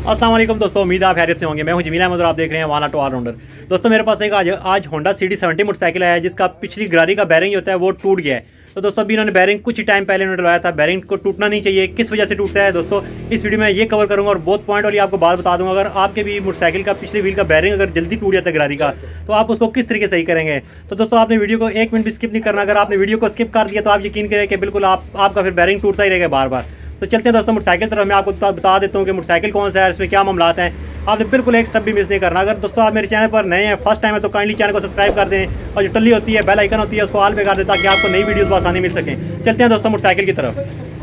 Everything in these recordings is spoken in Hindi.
अस्सलाम वालेकुम दोस्तों, उम्मीद आप खैरियत से होंगे। मैं हूं जमील अहमद और आप देख रहे हैं वाला टू ऑलराउंडर। दोस्तों मेरे पास एक आज होंडा CD70 मोटरसाइकिल है जिसका पिछली गरारी का बैरिंग होता है वो टूट गया है। तो दोस्तों अभी इन्होंने बैरिंग कुछ ही टाइम पहले इन्होंने डलवाया था। बैरिंग को टूटना नहीं चाहिए, किस वजह से टूटता है दोस्तों इस वीडियो में ये कवर करूंगा और बहुत पॉइंट वाली आपको बात बता दूंगा। अगर आपके भी मोटरसाइकिल का पिछले व्हील का बैरिंग अगर जल्दी टूट जाता है गरारी का, तो आप उसको किस तरीके से सही करेंगे। तो दोस्तों आपने वीडियो को एक मिनट भी स्किप नहीं करना। अगर आपने वीडियो को स्किप कर दिया तो आप यकीन करें कि बिल्कुल आपका फिर बैरिंग टूटता ही रहेगा बार बार। तो चलते हैं दोस्तों मोटरसाइकिल तरफ। मैं आपको बता देता हूँ कि मोटरसाइकिल कौन सा है, इसमें क्या मामला हैं। आपने बिल्कुल एक स्टेप भी मिस नहीं करना। अगर दोस्तों आप मेरे चैनल पर नए हैं, फर्स्ट टाइम है, तो काइंडली चैनल को सब्सक्राइब कर दें और जो टल्ली होती है बेल आइकन होती है उसको ऑल पे कर दें ताकि आपको नई वीडियोस आसानी मिल सकें। चलते हैं दोस्तों मोटरसाइकिल की तरफ।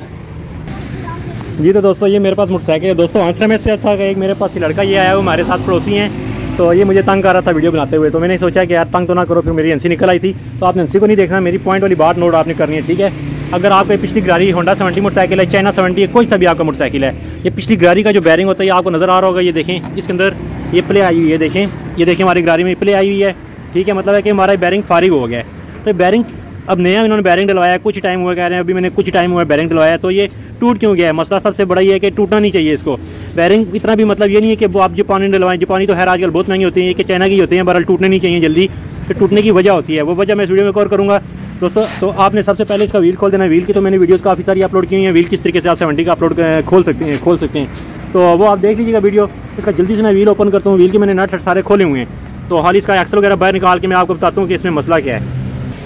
जी तो दोस्तों ये मेरे पास मोटरसाइकिल है। दोस्तों आंसर में इससे था कि एक मेरे पास ये लड़का ये आया, वो हमारे साथ पड़ोसी हैं। तो ये मुझे तंग कर रहा था वीडियो बनाते हुए, तो मैंने सोचा कि यार तंग तो ना करो। फिर मेरी एनसी निकल आई थी, तो आपने एनसी को नहीं देखना, मेरी पॉइंट वाली बात नोट आपने करनी है, ठीक है। अगर आपकी पिछली गरारी होंडा 70 मोटरसाइकिल है, चाइना 70 है, कोई सा भी आपका मोटरसाइकिल है, ये पिछली गरारी का जो बैरिंग होता है ये आपको नज़र आ रहा होगा। ये देखें इसके अंदर ये प्ले आई हुई है, देखें ये देखें हमारी गरारी में प्ले आई हुई है, ठीक है। मतलब है कि हमारा बैरिंग फारिग हो गया है। तो बैरिंग अब नया इन्होंने बैरिंग डलवाया, कुछ टाइम हुआ कह रहे हैं, अभी मैंने कुछ टाइम हुआ बैरिंग डलवाया, तो ये टूट क्यों गया है। मसला सबसे बड़ा ये है कि टूटना नहीं चाहिए इसको। बैरिंग इतना भी मतलब ये नहीं है कि वो आप जापानी डलवाएं, जापानी तो खैर आजकल बहुत महंगी होती है, कि चाइना की होती हैं, बहरहाल टूटने नहीं चाहिए जल्दी। फिर टूटने की वजह होती है, वो वजह मैं इस वीडियो में कवर करूँगा दोस्तों। तो आपने सबसे पहले इसका व्हील खोल देना है। व्हील की तो मैंने वीडियोस काफ़ी सारी अपलोड की हुई हैं, व्हील किस तरीके से आप 70 का अपलोड खोल सकते हैं, तो वो आप देख लीजिएगा वीडियो। इसका जल्दी से मैं व्हील ओपन करता हूँ। व्हील के मैंने नट सारे खोले हुए हैं, तो हाल इसका एक्सल वगैरह बाहर निकाल के मैं आपको बताता हूँ कि इसमें मसला क्या है।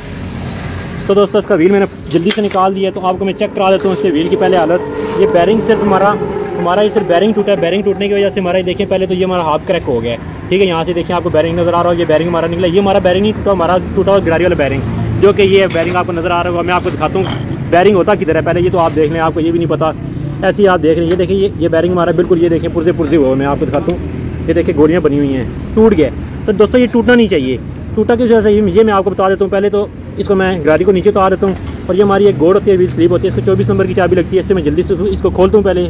तो दोस्तों इसका व्हील मैंने जल्दी से निकाल दिया, तो आपको मैं चेक करा देता हूँ इससे व्हील की पहले हालत। ये बैरिंग सिर्फ हमारा ये सिर्फ बैरिंग टूटा है। बैरिंग टूटने की वजह से हमारा देखें पहले तो ये हमारा हाथ क्रैक हो गया है, ठीक है। यहाँ से देखें आपको बैरिंग नज़र आ रहा हो, ये बैरिंग हमारा निकला। ये हमारा बैरिंग नहीं टूटा, हमारा टूटा हुआ गरारी वाला बैरिंग, जो कि ये बैरिंग आपको नज़र आ रहा होगा। मैं आपको दिखाता हूँ बैरिंग होता किधर है पहले, ये तो आप देख लें, आपको ये भी नहीं पता, ऐसे ही आप देख रहे हैं। ये देखिए ये बैरिंग हमारा बिल्कुल ये देखें पुर्जे हुए, मैं आपको दिखाता हूँ। ये देखिए गोलियाँ बनी हुई हैं, टूट गया। तो दोस्तों ये टूटना नहीं चाहिए। टूटा किस वजह से ये मैं आपको बता देता हूँ। पहले तो इसको मैं गरारी को नीचे उतार देता हूँ, और ये हमारी एक गोड़ होती है, व्हील स्लीप होती है, इसको 24 नंबर की चाबी लगती है। इससे मैं जल्दी से इसको खोलता हूँ पहले।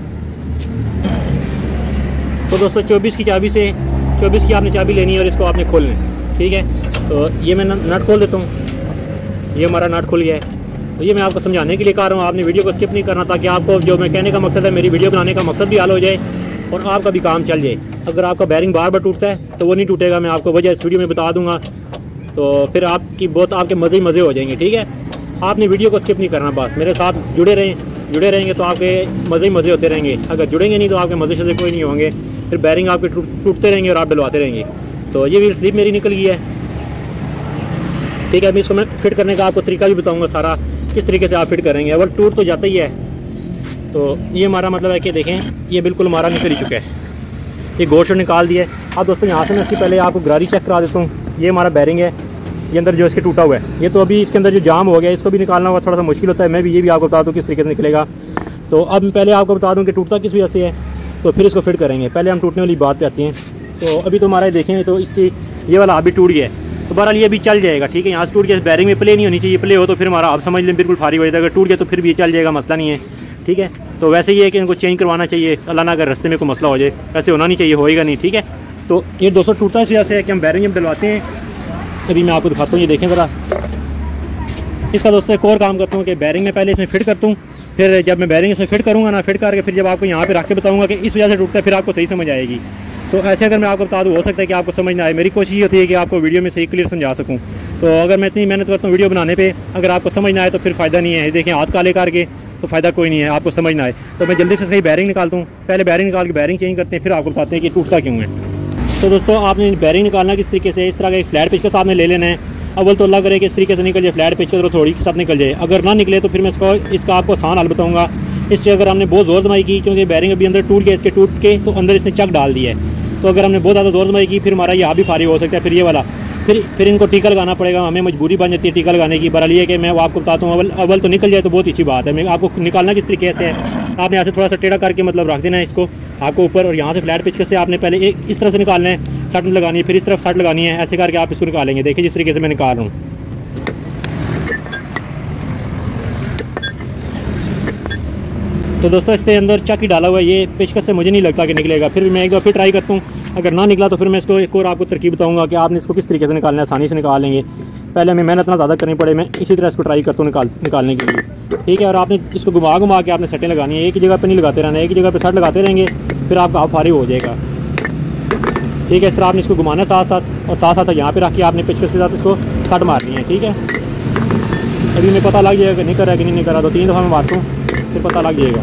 तो दोस्तों 24 की चाबी से 24 की आपने चाबी लेनी है और इसको आपने खोलना है, ठीक है। तो ये मैं नट खोल देता हूँ, ये हमारा नट खुल गया है। तो ये मैं आपको समझाने के लिए कर रहा हूँ, आपने वीडियो को स्किप नहीं करना, ताकि आपको जो मैं कहने का मकसद है, मेरी वीडियो बनाने का मकसद भी हल हो जाए और आपका भी काम चल जाए। अगर आपका बैरिंग बार बार टूटता है तो वो नहीं टूटेगा, मैं आपको वजह इस वीडियो में बता दूंगा। तो फिर आपके मज़े हो जाएंगे, ठीक है। आपने वीडियो को स्किप नहीं करना, बस मेरे साथ जुड़े रहेंगे तो आपके मज़े होते रहेंगे। अगर जुड़ेंगे नहीं तो आपके मज़े से कोई नहीं होंगे, फिर बैरिंग आपके टूटते रहेंगे और आप डलवाते रहेंगे। तो ये व्हील स्लीप मेरी निकल गई है, ठीक है। अभी इसको मैं फिट करने का आपको तरीका भी बताऊंगा सारा, किस तरीके से आप फिट करेंगे। अगर टूट तो जाता ही है। तो ये हमारा मतलब है कि देखें ये बिल्कुल हमारा निकल ही चुका है, ये गोश्त निकाल दिया है। अब दोस्तों यहाँ से मैं इसकी पहले आपको गरारी चेक करा देता हूँ। ये हमारा बैरिंग है, ये अंदर जो इसके टूटा हुआ है, ये तो अभी इसके अंदर जो जाम हो गया इसको भी निकालना होगा, थोड़ा सा मुश्किल होता है। मैं भी ये भी आपको बता दूँ किस तरीके से निकलेगा। तो अब मैं पहले आपको बता दूँ कि टूटता किस वजह से है, तो फिर इसको फिट करेंगे। पहले हम टूटने वाली बात पे आते हैं। तो अभी तो हमारा देखें तो इसकी ये वाला अभी टूट गया है, तो बहरहाल ये भी चल जाएगा, ठीक है। यहाँ से टूट गया, बैरिंग में प्ले नहीं होनी चाहिए, प्ले हो तो फिर हमारा आप समझ लें बिल्कुल फारिग हो जाएगा। अगर टूट गया तो फिर भी ये चल जाएगा, मसला नहीं है, ठीक है। तो वैसे ही है कि इनको चेंज करवाना चाहिए, अल्लाह ना अगर रास्ते में कोई मसला हो जाए, वैसे होना नहीं चाहिए, होएगा नहीं, ठीक है। तो ये दोस्तों टूटता इस वजह से है कि हम बैरिंग जब डलवाते हैं, अभी मैं आपको दिखाता हूँ, ये देखें ज़रा। इसका दोस्तों एक और काम करता हूँ कि बैरिंग में पहले इसमें फिट करता हूँ, फिर जब मैं बैरिंग इसमें फिट करूँगा ना, फिट करके फिर जब आपको यहाँ पे रख के बताऊँगा कि इस वजह से टूटता है, फिर आपको सही समझ आएगी। तो ऐसे अगर मैं आपको बता दूँ, हो सकता है कि आपको समझ ना आए। मेरी कोशिश ये होती है कि आपको वीडियो में सही क्लियर समझा सकूँ। तो अगर मैं इतनी मेहनत करता हूँ वीडियो बनाने पे, अगर आपको समझ ना आए तो फिर फ़ायदा नहीं है। देखें हाथ काले करके तो फ़ायदा कोई नहीं है, आपको समझ ना आए। तो मैं जल्दी से सही बैरिंग निकालता हूँ, पहले बैरिंग निकाल के बैरिंग चेंज करते हैं, फिर आपको बताते हैं कि टूटता क्यों है। तो दोस्तों आपने बैरिंग निकालना किस तरीके से, इस तरह का एक फ्लैट पेचकस आपने ले लेना है। अव्वल तो अल्लाह करे कि इस तरीके से निकल जाए, फ्लैट पेचकस और थोड़ी के साथ निकल जाए। अगर ना निकले तो फिर मैं इसका आपको आसान हल बताऊँगा। इससे अगर हमने बहुत ज़ोर जमाई की, क्योंकि बैरिंग अभी अंदर टूट गया, इसके टूट के तो अंदर इसने चक डाल दिया है, तो अगर हमने बहुत ज़्यादा ज़ोर जमाई की फिर हमारा यहाँ भी फारिग हो सकता है। फिर ये वाला फिर इनको टीका लगाना पड़ेगा, हमें मजबूरी बन जाती है टीका लगाने की। बहरहाल ये कि मैं आपको बताता हूँ, अव्वल तो निकल जाए तो बहुत अच्छी बात है। मैं आपको निकालना किस तरीके से है, आपने यहाँ से थोड़ा सा टेढ़ा करके मतलब रख देना है इसको आपको ऊपर, और यहाँ से फ्लैट पेचकस से आपने पहले इस तरह से निकालना है, सट लगानी है, फिर इस तरफ सट लगानी है, ऐसे करके आप इसको निकालेंगे। देखिए जिस तरीके से मैं निकाल रहा हूँ। तो दोस्तों इसके अंदर चक ही डाला हुआ है, ये पेचकस से मुझे नहीं लगता कि निकलेगा। फिर भी मैं एक बार फिर ट्राई करता हूँ, अगर ना निकला तो फिर मैं इसको एक और आपको तरकीब बताऊँगा कि आपने इसको किस तरीके से निकालना है, आसानी से निकाल लेंगे। पहले हमें मेहनत ना ज़्यादा करनी पड़े, मैं इसी तरह इसको ट्राई करता हूँ निकालने के लिए। ठीक है। और आपने इसको घुमा घुमा के आपने सटें लगानी है, एक ही जगह पे नहीं लगाते रहना, एक ही जगह पे सट लगाते रहेंगे फिर आपका आप फारिग हो जाएगा। ठीक है, इस तरह आपने इसको घुमाना है साथ साथ, और साथ साथ यहाँ पे रख के आपने पेचकस के साथ इसको सट मारनी है। ठीक है, अभी मैं पता लग जाएगा कि नहीं कर रहा कि नहीं कर रहा, तो 3 दफ़ा मैं मारता हूँ फिर पता लग जाएगा।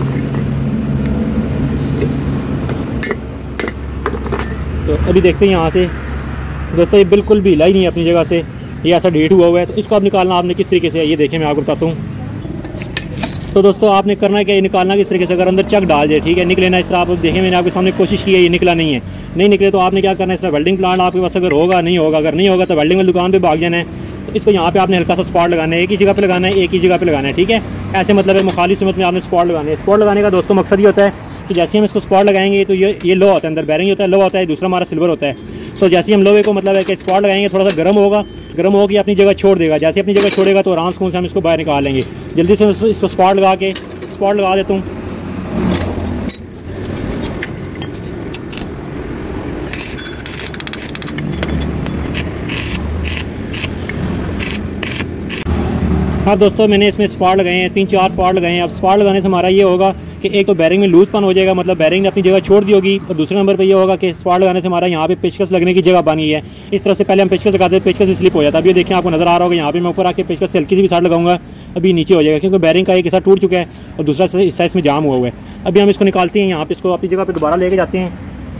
तो अभी देखते हैं यहाँ से दोस्तों, ये बिल्कुल भी हिला ही नहीं है अपनी जगह से, ये ऐसा डेट हुआ है। तो इसको आप निकालना आपने किस तरीके से है ये देखें, मैं आपको बताता हूँ। तो दोस्तों आपने करना है क्या, ये निकालना किस तरीके से, अगर अंदर चक डाल जाए, ठीक है, निकले ना इस तरह। आप देखें मैंने आपके सामने कोशिश की है, ये निकला नहीं है, नहीं निकले तो आपने क्या करना है, इस तरह वेल्डिंग प्लांट आपके पास अगर होगा, नहीं होगा, अगर नहीं होगा तो वेल्डिंग वाली दुकान पे भाग जाना है। तो इसको यहाँ पे आपने हल्का सा स्पॉट लगाना है, एक ही जगह पे लगाना है, एक ही जगह पे लगाना है। ठीक है, ऐसे मतलब है मुखालिफ सिमत में आपने स्पॉट लगाना है। स्पॉट लगाने का दोस्तों मकसद ये होता है कि जैसे हम इसको स्पॉट लगाएंगे तो ये लो होता है, अंदर बैरिंग होता है, लो होता है, दूसरा हमारा सिल्वर होता है। तो जैसे हम लोहे को मतलब है कि स्पॉट लगाएंगे, थोड़ा सा गर्म होगा, गर्म होकर अपनी जगह छोड़ देगा। जैसे अपनी जगह छोड़ेगा तो आराम से हम इसको बाहर निकाल लेंगे। जल्दी से इसको स्पॉट लगा देता हूँ। हाँ दोस्तों, मैंने इसमें स्पॉट लगाए हैं, 3-4 स्पॉट लगाए हैं। अब स्पॉट लगाने से हमारा ये होगा कि एक तो बैरिंग में लूजपन हो जाएगा, मतलब बैरिंग ने अपनी जगह छोड़ दी होगी, और दूसरे नंबर पे ये होगा कि स्पॉट लगाने से हमारा यहाँ पे पेचकस लगने की जगह बनी है। इस तरह से पहले हम पेचकस लगाते थे, पेचकस स्लिप हो जाता है। अभी देखें आपको नजर आ रहा होगा, यहाँ पे मैं ऊपर आके पेचकस से हल्की सी भी साइड लगाऊंगा, अभी नीचे हो जाएगा, क्योंकि बैरिंग का एक हिस्सा टूट चुका है और दूसरा हिस्सा इसमें जाम हुआ है। अभी हम इसको निकालते हैं, यहाँ पे इसको अपनी जगह पर दोबारा लेके जाते हैं।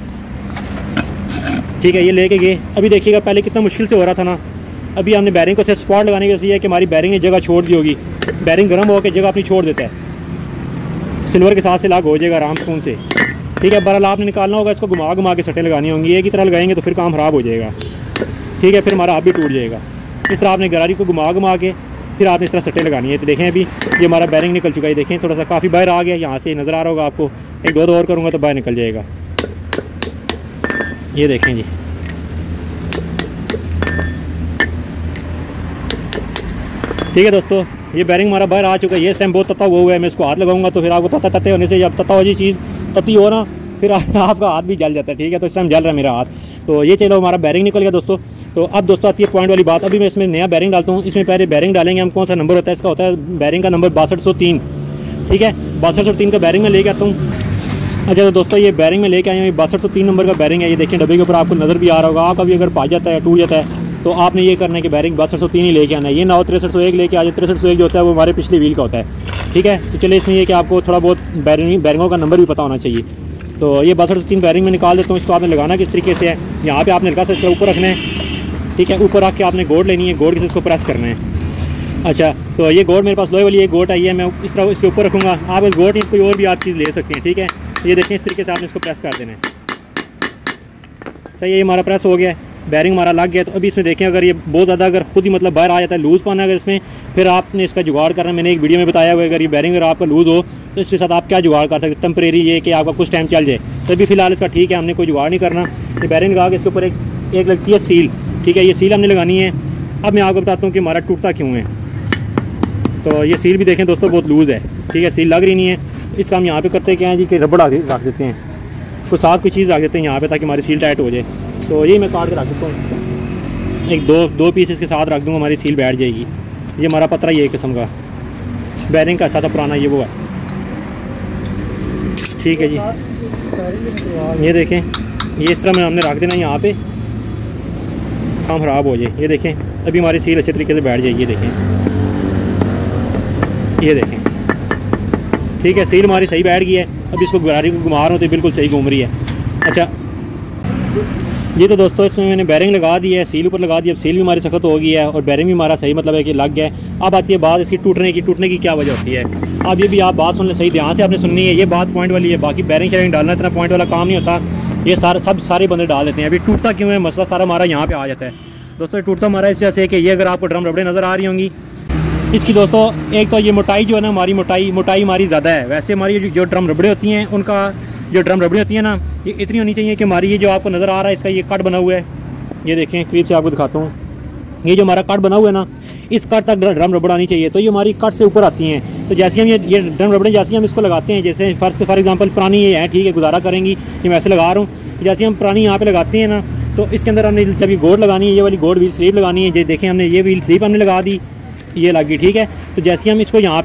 ठीक है, ये लेके गए। अभी देखिएगा पहले कितना मुश्किल से हो रहा था ना, अभी हमने बैरिंग को सिर्फ स्पॉट लगाने की वजह है कि हमारी बैरिंग ने जगह छोड़ दी होगी। बैरिंग गर्म होकर जगह अपनी छोड़ देता है, सिल्वर के साथ से लाग हो जाएगा आराम सुकून से। ठीक है, बहरहाल आपने निकालना होगा, इसको घुमा घुमा के सटें लगानी होंगी, एक ही तरह लगाएंगे तो फिर काम ख़राब हो जाएगा। ठीक है, फिर हमारा हाथ भी टूट जाएगा। इस तरह आपने गरारी को घुमा घुमा के फिर आपने इस तरह सटें लगानी है। तो देखें अभी ये हमारा बैरिंग निकल चुका है, देखें थोड़ा सा काफ़ी बाहर आ गया, यहाँ से नज़र आ रहा होगा आपको। एक दो और करूँगा तो बाहर निकल जाएगा, ये देखें जी। ठीक है दोस्तों, ये बैरिंग हमारा बाहर आ चुका है। ये टाइम बहुत तता हुआ है, मैं इसको हाथ लगाऊंगा तो फिर आपको पता तते होने से, जब तता हो जी चीज़ तती हो ना फिर आपका हाथ भी जल जाता है। ठीक है, तो इस टाइम जल रहा है मेरा हाथ। तो ये चलो हमारा बैरिंग निकल गया दोस्तों। तो अब दोस्तों आती है पॉइंट वाली बात। अभी मैं इसमें नया बैरिंग डालता हूँ। इसमें पहले बैरिंग डालेंगे हम, कौन सा नंबर होता है इसका, होता है बैरिंग का नंबर 6203। ठीक है, 6203 का बैरिंग में लेके आता हूँ। अच्छा तो दोस्तों ये बैरिंग में लेके आए हैं, 6203 नंबर का बैरिंग है। ये देखिए डब्बे के ऊपर आपको नज़र भी आ रहा होगा। आप अभी अगर पा जाता है, टूट जाता है, तो आपने ये करना है कि बैरिंग 6203 ही लेके आना है। ये ना हो 6301 लेके आ जाए। 6301 जो होता है वो हमारे पिछले व्हील का होता है। ठीक है, तो चलिए इसमें ये कि आपको थोड़ा बहुत बैरिंगों का नंबर भी पता होना चाहिए। तो ये 6203 बैरिंग में निकाल देता हूँ। इसको आपने लगाना किस तरीके से है, यहाँ पे आपने हल्का सा इसके ऊपर रखना है। ठीक है, ऊपर रख के आपने गोड लेनी है, गोड से इसको प्रेस करना है। अच्छा, तो ये गोड मेरे पास लोहे वाली एक गोड आई है, मैं इस तरह इसके ऊपर रखूँगा। आप इस गोड कोई और भी आप चीज़ ले सकते हैं। ठीक है, ये देखें इस तरीके से आपने इसको प्रेस कर देना है। सही है, ये हमारा प्रेस हो गया है, बैरिंग हमारा लग गया। तो अभी इसमें देखें अगर ये बहुत ज़्यादा अगर खुद ही मतलब बाहर आ जाता है, लूज़ पाना अगर इसमें, फिर आपने इसका जुगाड़ करना है। मैंने एक वीडियो में बताया हुआ है, अगर ये बैरिंग अगर आपका लूज़ हो तो इसके साथ आप क्या जुगाड़ कर सकते हैं, टेम्परेरी ये कि आपका कुछ टाइम चल जाए। तो अभी फिलहाल इसका ठीक है, हमने कोई जुगाड़ नहीं करना। ये बैरिंग लगा के इसके ऊपर एक लगती है सील। ठीक है, ये सील हमने लगानी है। अब मैं आपको बताता हूँ कि हमारा टूटता क्यों है। तो ये सील भी देखें दोस्तों बहुत लूज़ है। ठीक है, सील लग रही नहीं है। इसका हम यहाँ पे करते क्या है जी कि रबड़ रख देते हैं, तो साथ कोई चीज़ रख देते हैं यहाँ पे ताकि हमारी सील टाइट हो जाए। तो यही मैं काट के रख देता हूँ, एक दो पीस इसके साथ रख दूँगा, हमारी सील बैठ जाएगी। ये हमारा पतरा ही है किस्म का, बैरिंग का साथ पुराना ये वो है। ठीक है जी, ये देखें ये इस तरह में हमने रख देना यहाँ पे, काम ख़राब हो जाए। ये देखें अभी हमारी सील अच्छे तरीके से बैठ जाएगी। ये देखें, ये देखें। ठीक है, सील हमारी सही बैठ गई है। अभी इसको गाड़ी को घुमा रहा हूँ तो बिल्कुल सही घूम रही है। अच्छा जी, तो दोस्तों इसमें मैंने बैरिंग लगा दी है, सील ऊपर लगा दी। अब सील भी हमारी सख्त हो गई है और बैरिंग भी हमारा सही मतलब है कि लग गया है। अब आती है बात इसकी टूटने की क्या वजह होती है। अब ये भी आप बात सुन लें, सही ध्यान से आपने सुननी है। ये बात पॉइंट वाली है, बाकी बैरिंग शेरिंग डालना इतना पॉइंट वाला काम नहीं होता। ये सारे बंदे डाल देते हैं। अभी टूटता क्यों है, मसला सारा हमारा यहाँ पे आ जाता है दोस्तों। टूटता हमारा इस वजह से कि ये अगर आपको ड्रम रबड़े नज़र आ रही होंगी इसकी दोस्तों, एक तो ये मोटाई जो है ना, हमारी मोटाई हमारी ज़्यादा है। वैसे हमारी जो ड्रम रबड़े होती हैं उनका जो ड्रम रबड़ी होती है ना, ये इतनी होनी चाहिए कि हमारी ये जो आपको नज़र आ रहा है इसका ये कट बना हुआ है। ये देखें करीब से आपको दिखाता हूँ, ये जो हमारा कट बना हुआ है ना, इस कट तक ड्रम रबड़ आनी चाहिए। तो ये हमारी कट से ऊपर आती हैं। तो जैसे हम ये ड्रम रबड़े जैसे हम इसको लगाते हैं, जैसे फॉर एग्जांपल पुरानी ये है, ठीक है, गुजारा करेंगी, ये मैं ऐसे लगा रहा हूँ। जैसे हम पुरानी यहाँ पे लगाते हैं ना, तो इसके अंदर हमने जब ये गोड लगानी है, ये वाली गोड व्हील स्लीप लगानी है। ये देखें हमने ये व्हील स्लीप हमने लगा दी, ये लग गई। ठीक है, तो जैसे हम इसको यहाँ पे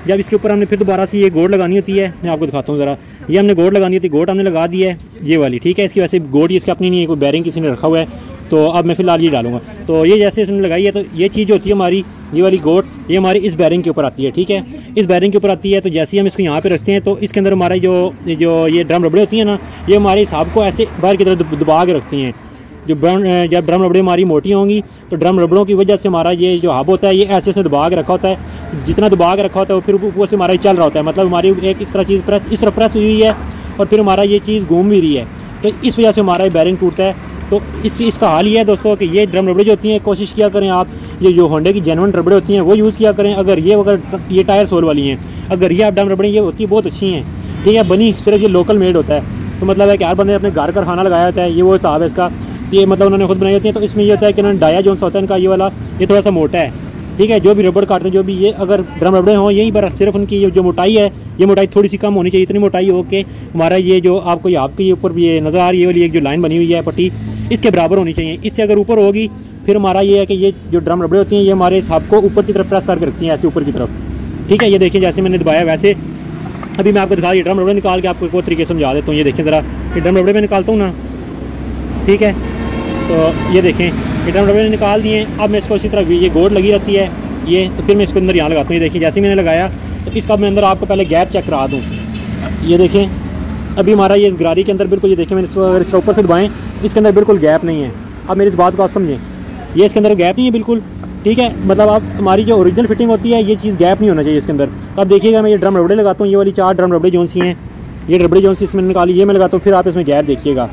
जब इसके ऊपर हमने फिर दोबारा से ये गोड लगानी होती है, मैं आपको दिखाता हूँ ज़रा। ये हमने गोड लगानी होती है, गोड हमने लगा दी है ये वाली, ठीक है। इसकी वैसे गोड इसकी अपनी नहीं है, कोई बैरिंग किसी ने रखा हुआ है, तो अब मैं फ़िलहाल ये डालूंगा। तो ये जैसे इसने लगाई है, तो ये चीज़ जो होती है हमारी, ये वाली गोड, ये हमारी इस बैरिंग के ऊपर आती है, ठीक है। इस बैरिंग के ऊपर आती है, तो जैसे ही हम इसको यहाँ पे रखते हैं, तो इसके अंदर हमारा जो ये ड्रम रबड़े होती हैं ना, ये हमारे हिसाब को ऐसे बाहर की तरफ दबा के रखती हैं। जब ड्रम रबड़े हमारी मोटी होंगी, तो ड्रम रबड़ों की वजह से हमारा ये जो हब होता है, ये ऐसे से दबा के रखा होता है। जितना दबा के रखा होता है वो फिर ऊपर से हमारा चल रहा होता है, मतलब हमारी एक इस तरह चीज़ इस तरह प्रेस हुई है, और फिर हमारा ये चीज़ घूम भी रही है, तो इस वजह से हमारा ये बैरिंग टूटता है। तो इसका हाल ये है दोस्तों कि ये ड्रम रबड़े जो होती हैं, कोशिश किया करें आप, ये जो होंडे की जेन्युइन रबड़े होती हैं वो यूज़ किया करें। अगर ये टायर सोल वाली हैं, अगर ये आप ड्रम रबड़े ये होती है बहुत अच्छी हैं, ठीक है। बनी सिर्फ ये लोकल मेड होता है, तो मतलब है कि हर बंदे अपने घर का खाना लगाया होता है, ये वो हिसाब है इसका, ये मतलब उन्होंने खुद बनाई होती है। तो इसमें ये होता है कि उन्होंने डाया जोन सा होता है इनका, ये वाला ये थोड़ा सा मोटा है, ठीक है। जो भी रबड़ काटते हैं, जो भी ये अगर ड्रम रबड़े हों, यहीं पर सिर्फ उनकी जो मोटाई है, ये मोटाई थोड़ी सी कम होनी चाहिए, इतनी मोटाई हो कि हमारा ये जो आपके ऊपर ये नज़र आ रही है वाली एक जो लाइन बनी हुई है पट्टी, इसके बराबर होनी चाहिए। इससे अगर ऊपर होगी, फिर हमारा ये है कि ये जो ड्रम रबड़े होती हैं, ये हमारे हिसाब को ऊपर की तरफ प्रेस करके रखती हैं, ऐसे ऊपर की तरफ, ठीक है। ये देखिए जैसे मैंने दबाया वैसे अभी मैं आपको दिखा दी, ड्रम रबड़े निकाल के आपको एक और तरीके से समझा देता हूँ। ये देखें ज़रा, ये ड्रम रबड़े में निकालता हूँ ना, ठीक है। तो ये देखें ये ड्रम रबड़े निकाल दिए। अब मैं इसको इसी तरह ये गोड लगी रहती है ये, तो फिर मैं इसको अंदर यहाँ लगाता हूँ। ये देखिए जैसे मैंने लगाया, तो इसका मैं अंदर आपको पहले गैप चेक करा दूँ। ये देखें अभी हमारा ये इस गरारी के अंदर बिल्कुल, ये देखें मैंने इसको अगर इसका ऊपर से दबाएँ, इसके अंदर बिल्कुल गैप नहीं है। अब मेरी इस बात को आप समझें, ये इसके अंदर गैप नहीं है बिल्कुल, ठीक है। मतलब आप हमारी जो ओरिजिनल फिटिंग होती है, ये चीज़ गैप नहीं होना चाहिए इसके अंदर। तो अब देखिएगा मैं ये ड्रम रबड़े लगाता हूँ, ये वाली 4 ड्रम रबड़े जोन सी हैं, ये रबड़े जोन सी इसमें निकाली, ये मैं लगाता हूँ। फिर आप इसमें गैप देखिएगा,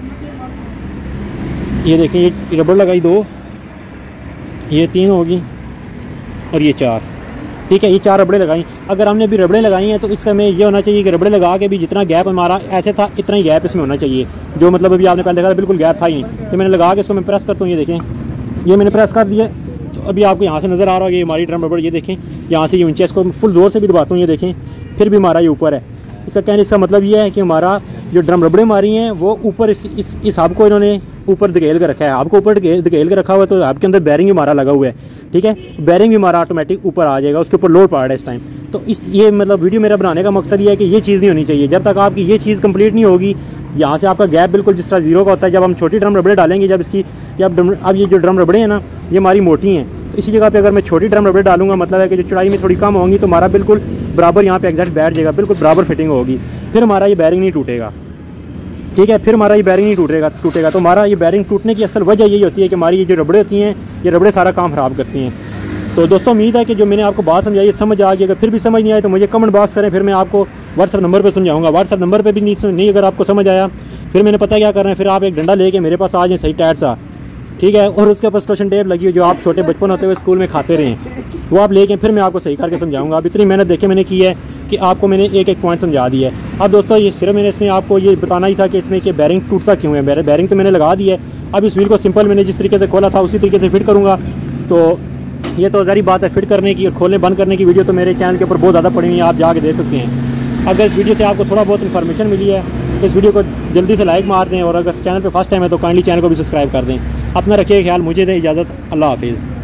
ये देखें ये रबड़ लगाई 2, ये 3 होगी और ये 4, ठीक है। ये 4 रबड़े लगाई। अगर हमने अभी रबड़े लगाई हैं, तो इसका में ये होना चाहिए कि रबड़े लगा के भी जितना गैप हमारा ऐसे था, इतना ही गैप इसमें होना चाहिए। जो मतलब अभी आपने पहले देखा था बिल्कुल गैप था ही नहीं, तो मैंने लगा के इसको मैं प्रेस करता हूँ। ये देखें ये मैंने प्रेस कर दिया, तो अभी आपको यहाँ से नज़र आ रहा है ये हमारी ड्रम रबड़, ये देखें यहाँ से ये ऊँचे, इसको फुल ज़ोर से भी दबाता हूँ, ये देखें फिर भी हमारा ये ऊपर है। इसका कहने इसका मतलब ये है कि हमारा जो ड्रम रबड़े मारी हैं वो ऊपर इस हब को इन्होंने ऊपर धकेल कर रखा है, आपको ऊपर धकेल कर रखा हुआ है। तो आपके अंदर बैरिंग भी हमारा लगा हुआ है, ठीक है। बैरिंग भी हमारा ऑटोमेटिक ऊपर आ जाएगा, उसके ऊपर लोड पड़ रहा है इस टाइम। तो ये मतलब वीडियो मेरा बनाने का मकसद ये है कि ये चीज़ नहीं होनी चाहिए। जब तक आपकी ये चीज़ कंप्लीट नहीं होगी, यहाँ से आपका गैप बिल्कुल जिस तरह जीरो का होता है, जब हम छोटी ड्रम रबड़े डालेंगे, जब इसकी अब ये जो ड्रम रबड़े हैं ना, ये हमारी मोटी हैं, तो इसी जगह पे अगर मैं छोटी ड्रम रबड़े डालूंगा, मतलब है कि जो चौड़ाई में थोड़ी कम होंगी, तो हमारा बिल्कुल बराबर यहाँ पे एग्जैक्ट बैठ जाएगा, बिल्कुल बराबर फिटिंग होगी। फिर हमारा ये बैरिंग नहीं टूटेगा, ठीक है। फिर हमारा ये बैरिंग नहीं टूटेगा। तो हमारा ये बैरिंग टूटने की असल वजह यही होती है कि हमारी ये जो रबड़े होती हैं, ये रबड़े सारा काम ख़राब करती हैं। तो दोस्तों उम्मीद है कि जो मैंने आपको बात समझाई समझ आ गई। अगर फिर भी समझ नहीं आए तो मुझे कमेंट बॉक्स करें, फिर मैं आपको व्हाट्सअप नंबर पर समझाऊंगा। व्हाट्सअप नंबर पर भी नहीं अगर आपको समझ आया, फिर मैंने पता क्या करना है, फिर आप एक डंडा लेके मेरे पास आ जाएँ, सही टाइट सा, ठीक है। और उसके ऊपर स्टेशन टेप लगी हो, जो आप छोटे बचपन होते हुए स्कूल में खाते रहे, वो आप लेके फिर मैं आपको सही करके समझाऊंगा। अब इतनी मेहनत देखे मैंने की है कि आपको मैंने एक एक पॉइंट समझा दिया है। अब दोस्तों ये सिर्फ मैंने इसमें आपको ये बताना ही था कि इसमें कि बैरिंग टूटता क्यों है। बैरिंग तो मैंने लगा दी है, अब इस व्हील को सिंपल मैंने जिस तरीके से खोला था उसी तरीके से फिट करूँगा। तो ये तो ज़ाहिर बात है, फिट करने की और खोलने बंद करने की वीडियो तो मेरे चैनल के ऊपर बहुत ज़्यादा पड़ी हुई है, आप जाके देख सकते हैं। अगर इस वीडियो से आपको थोड़ा बहुत इन्फॉर्मेशन मिली है, तो इस वीडियो को जल्दी से लाइक मार दें, और अगर चैनल पर फर्स्ट टाइम है तो काइंडली चैनल को भी सब्सक्राइब कर दें। अपना रखिए ख्याल, मुझे दें इजाज़त, अल्लाह हाफिज़।